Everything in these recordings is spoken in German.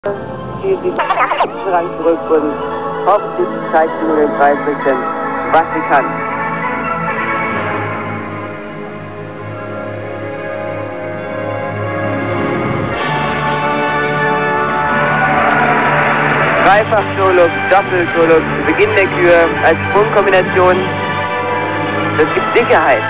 Zieht die Rang zurück und hoffentlich zeigt sie nur den Preisrichtern, was sie kann. Dreifach-Solo, Doppel-Solo zu Beginn der Kür als Sprungkombination. Das gibt Sicherheit.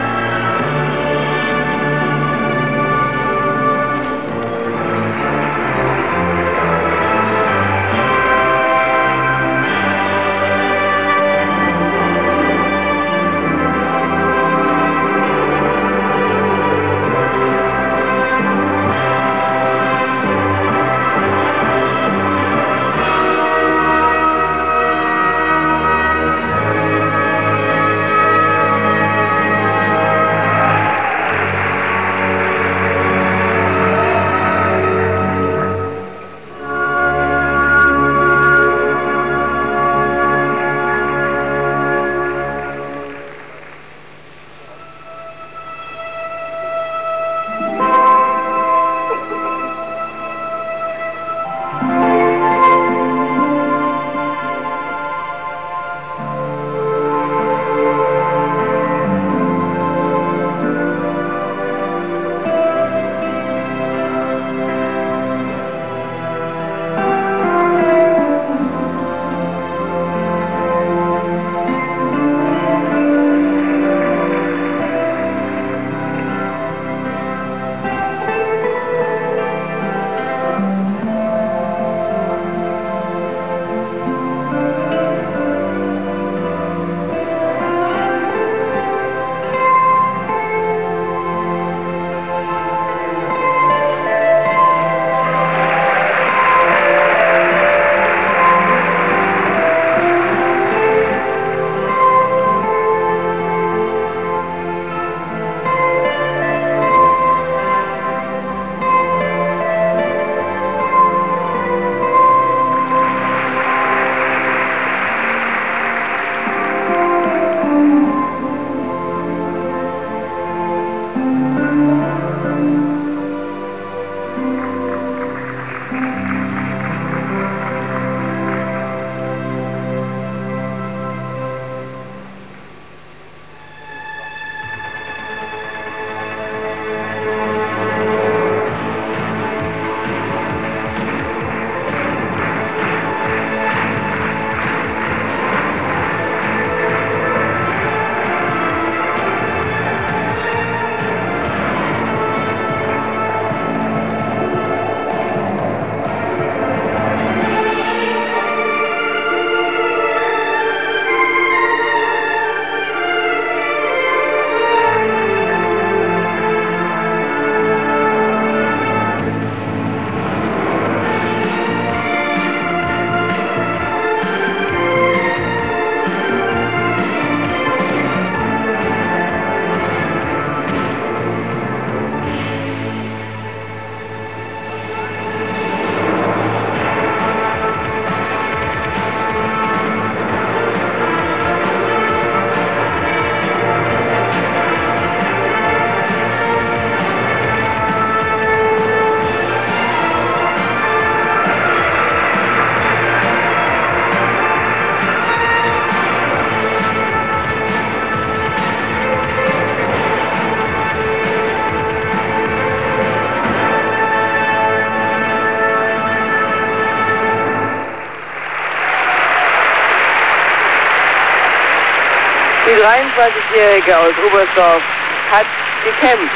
Die 23-Jährige aus Oberstdorf hat gekämpft.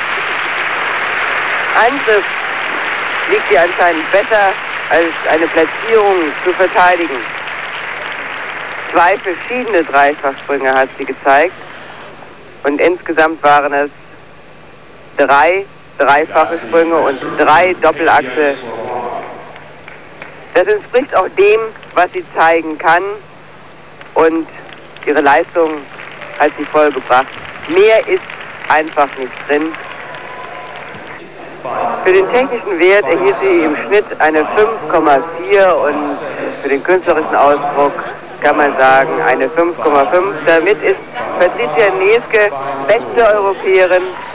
Angriff liegt ihr anscheinend besser, als eine Platzierung zu verteidigen. 2 verschiedene Dreifachsprünge hat sie gezeigt und insgesamt waren es 3 dreifache Sprünge und 3 Doppelachse. Das entspricht auch dem, was sie zeigen kann, und ihre Leistung hat sie vollgebracht. Mehr ist einfach nicht drin. Für den technischen Wert erhielt sie im Schnitt eine 5,4 und für den künstlerischen Ausdruck kann man sagen eine 5,5. Damit ist Patricia Neske beste Europäerin